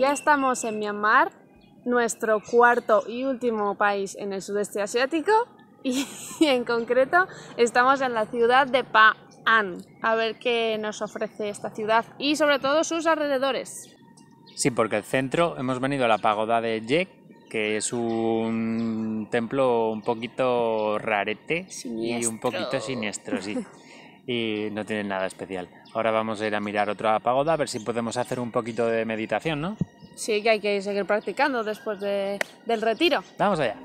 ya estamos en Myanmar, nuestro cuarto y último país en el sudeste asiático, y en concreto estamos en la ciudad de Pa An. A ver qué nos ofrece esta ciudad y sobre todo sus alrededores. Sí, porque el centro hemos venido a la pagoda de Yek, que es un templo un poquito rarete y un poquito siniestro, sí. Y no tiene nada especial. Ahora vamos a ir a mirar otra pagoda a ver si podemos hacer un poquito de meditación, ¿no? Sí, que hay que seguir practicando después del retiro. Vamos allá.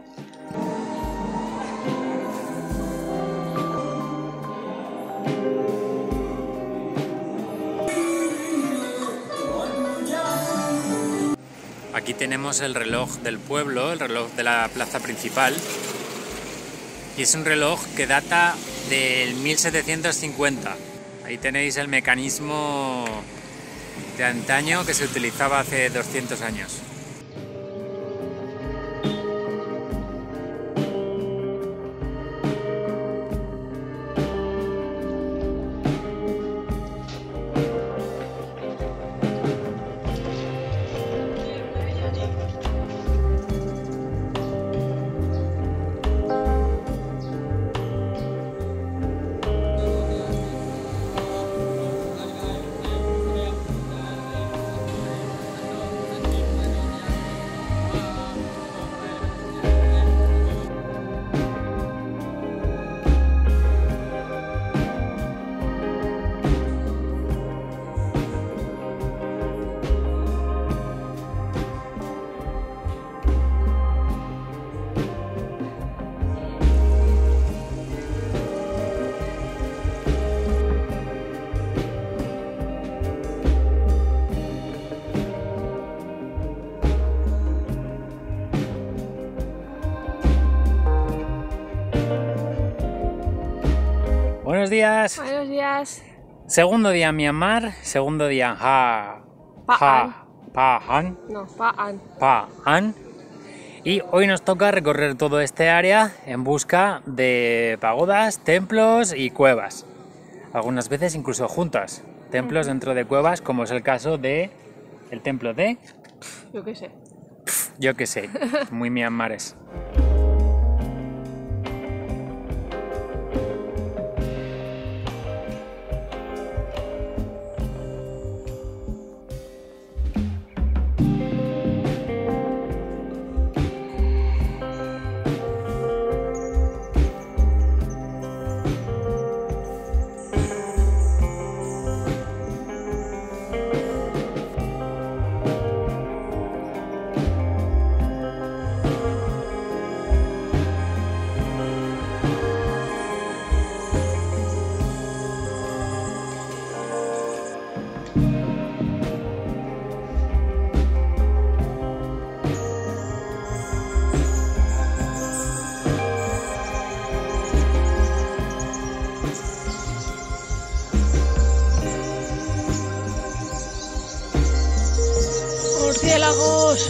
Aquí tenemos el reloj del pueblo, el reloj de la plaza principal. Y es un reloj que data del 1750. Ahí tenéis el mecanismo de antaño que se utilizaba hace 200 años. Buenos días. Buenos días. Segundo día en Myanmar, segundo día en Pa An. Y hoy nos toca recorrer todo este área en busca de pagodas, templos y cuevas. Algunas veces incluso juntas. Templos dentro de cuevas, como es el caso de el templo de... Yo qué sé. Yo qué sé, muy myanmares. ¡Murciélagos!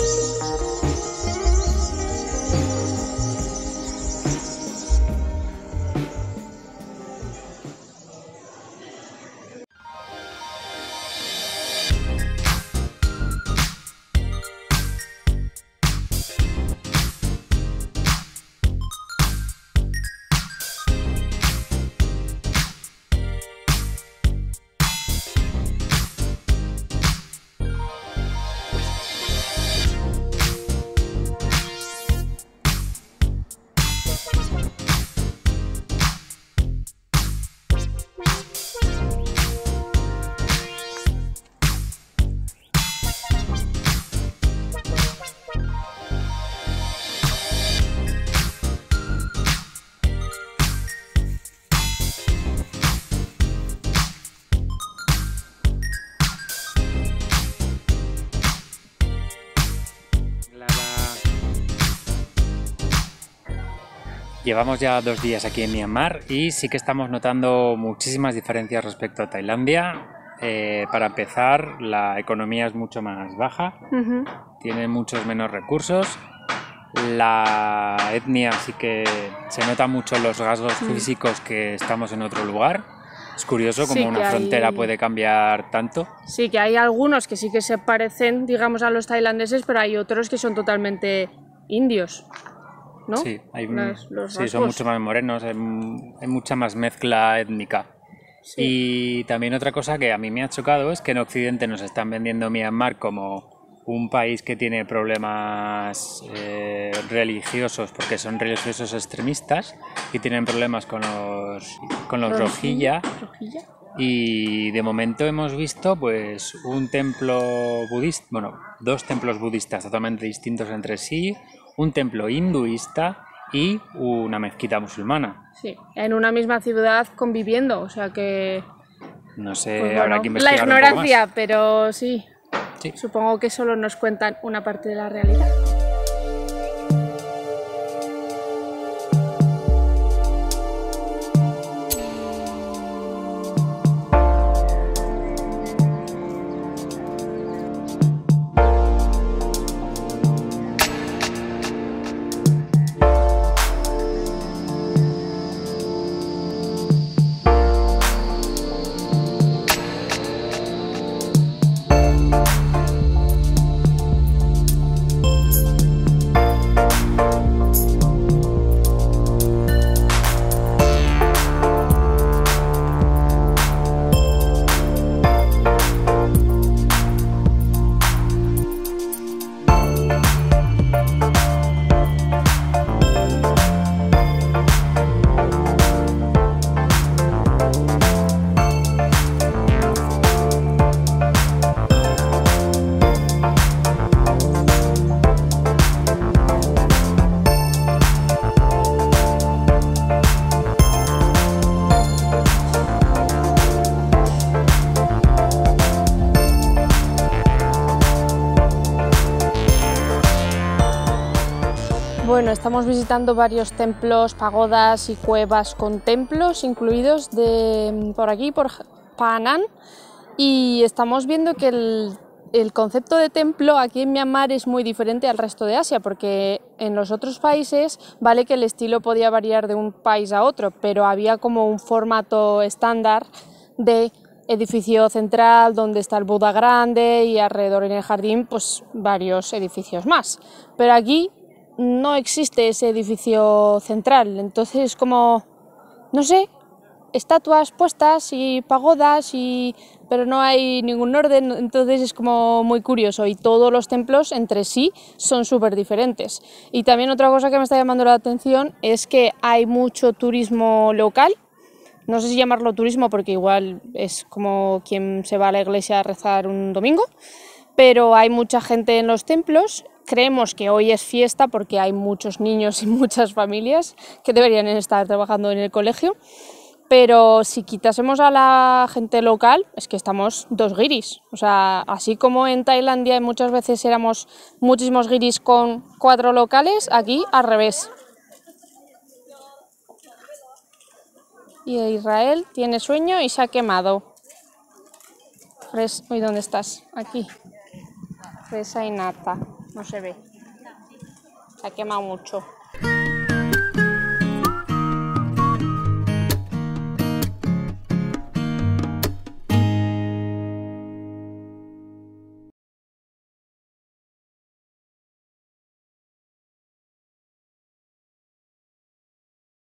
Llevamos ya 2 días aquí en Myanmar y sí que estamos notando muchísimas diferencias respecto a Tailandia. Para empezar, la economía es mucho más baja, tiene muchos menos recursos. La etnia sí que se nota mucho los rasgos físicos que estamos en otro lugar. Es curioso Sí, cómo una que frontera hay- puede cambiar tanto. Sí, que hay algunos que sí que se parecen, digamos, a los tailandeses, pero hay otros que son totalmente indios, ¿no? Sí, Los sí, son rasgos. mucho más morenos, hay mucha más mezcla étnica. Sí. Y también otra cosa que a mí me ha chocado es que en Occidente nos están vendiendo Myanmar como un país que tiene problemas religiosos, porque son religiosos extremistas y tienen problemas con los Rohingya. ¿Rojilla? Y de momento hemos visto pues un templo budista, bueno, dos templos budistas totalmente distintos entre sí, un templo hinduista y una mezquita musulmana. Sí, en una misma ciudad conviviendo, o sea que, No pues sé, habrá bueno, que la investigar un poco más. ignorancia, pero sí, Sí. supongo que solo nos cuentan una parte de la realidad. Bueno, estamos visitando varios templos, pagodas y cuevas con templos incluidos por aquí, por Phra y estamos viendo que el concepto de templo aquí en Myanmar es muy diferente al resto de Asia, porque en los otros países vale que el estilo podía variar de un país a otro, pero había como un formato estándar de edificio central donde está el Buda grande y alrededor en el jardín pues varios edificios más. Pero aquí no existe ese edificio central, entonces como, no sé, estatuas puestas y pagodas, pero no hay ningún orden, entonces es como muy curioso y todos los templos entre sí son súper diferentes. Y también otra cosa que me está llamando la atención es que hay mucho turismo local, no sé si llamarlo turismo porque igual es como quien se va a la iglesia a rezar un domingo, pero hay mucha gente en los templos. Creemos que hoy es fiesta porque hay muchos niños y muchas familias que deberían estar trabajando en el colegio, pero si quitásemos a la gente local es que estamos dos guiris, o sea, así como en Tailandia muchas veces éramos muchísimos guiris con 4 locales, aquí al revés. Y Israel tiene sueño y se ha quemado. Uy, ¿dónde estás? Aquí. Fresa y nata, no se ve. Se ha quemado mucho.